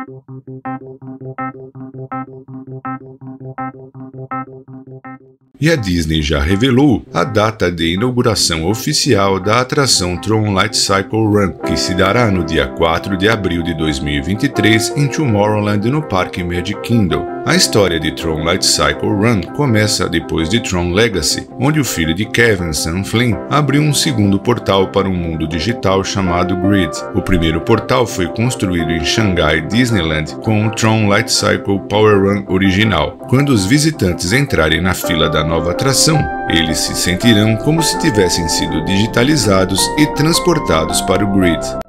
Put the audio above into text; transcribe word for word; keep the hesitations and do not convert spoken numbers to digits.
E a Disney já revelou a data de inauguração oficial da atração Tron Light Cycle Run, que se dará no dia quatro de abril de dois mil e vinte e três em Tomorrowland no Parque Magic Kingdom. A história de Tron Light Cycle Run começa depois de Tron Legacy, onde o filho de Kevin, Sam Flynn, abriu um segundo portal para um mundo digital chamado Grid. O primeiro portal foi construído em Shanghai Disneyland com o Tron Light Cycle Power Run original. Quando os visitantes entrarem na fila da nova atração, eles se sentirão como se tivessem sido digitalizados e transportados para o Grid.